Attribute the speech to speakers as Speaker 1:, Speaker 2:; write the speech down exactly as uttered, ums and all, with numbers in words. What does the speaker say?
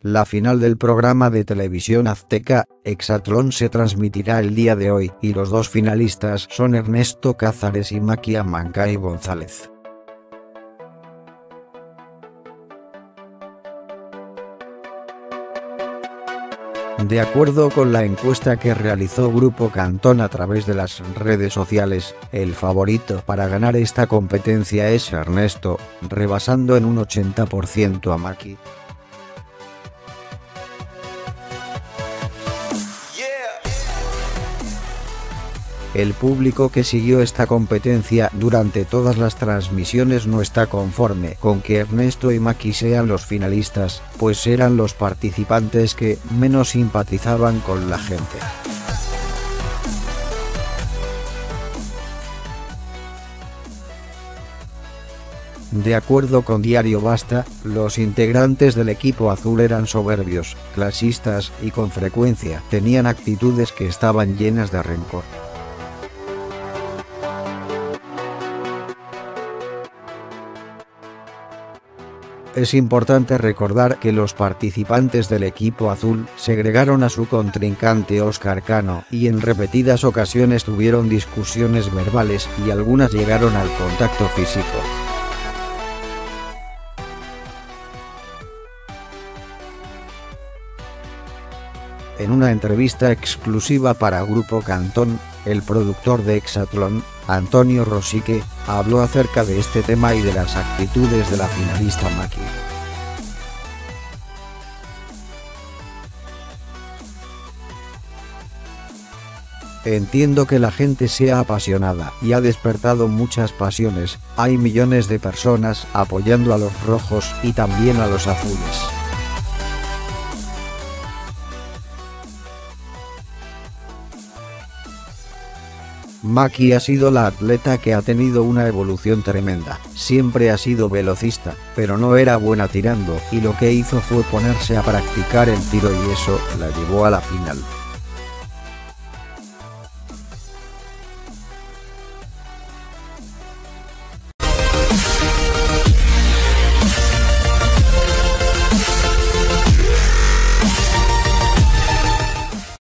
Speaker 1: La final del programa de televisión azteca, Hexatlón, se transmitirá el día de hoy y los dos finalistas son Ernesto Cázares y Maki Amancay González. De acuerdo con la encuesta que realizó Grupo Cantón a través de las redes sociales, el favorito para ganar esta competencia es Ernesto, rebasando en un ochenta por ciento a Maki. El público que siguió esta competencia durante todas las transmisiones no está conforme con que Ernesto y Maki sean los finalistas, pues eran los participantes que menos simpatizaban con la gente. De acuerdo con Diario Basta, los integrantes del equipo azul eran soberbios, clasistas y con frecuencia tenían actitudes que estaban llenas de rencor. Es importante recordar que los participantes del equipo azul segregaron a su contrincante Óscar Cano y en repetidas ocasiones tuvieron discusiones verbales y algunas llegaron al contacto físico. En una entrevista exclusiva para Grupo Cantón, el productor de Hexatlón, Antonio Rosique, habló acerca de este tema y de las actitudes de la finalista Maki. Entiendo que la gente sea apasionada y ha despertado muchas pasiones, hay millones de personas apoyando a los rojos y también a los azules. Maki ha sido la atleta que ha tenido una evolución tremenda, siempre ha sido velocista, pero no era buena tirando y lo que hizo fue ponerse a practicar el tiro y eso la llevó a la final.